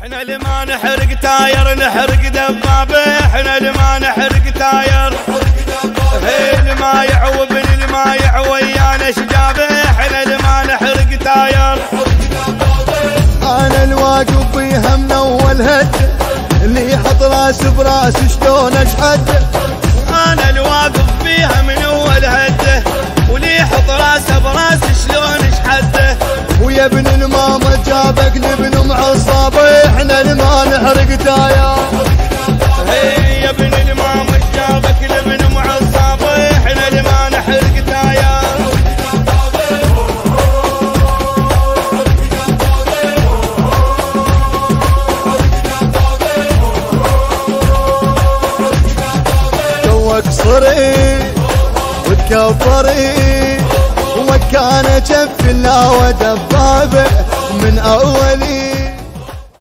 احنا اللي ما نحرق تاير نحرق دبابه، احنا اللي ما نحرق تاير اللي ما يعوب اللي ما يعويانا شجابه، احنا اللي ما نحرق تاير. انا الواقف فيها من اول هد، اللي يحط راس براس شلون اشهد. انا الواقف فيها من اول هده، واللي يحط راسه براس شلون اشحده. ويا ابن الماما جابك لابن معصابه، احنا اللي ما نحرق تاير. يا ابن الماما جابك لابن معصابه، احنا اللي ما نحرق تاير. واكسري وتكبري ومكانه جف الله ودبابه من اولي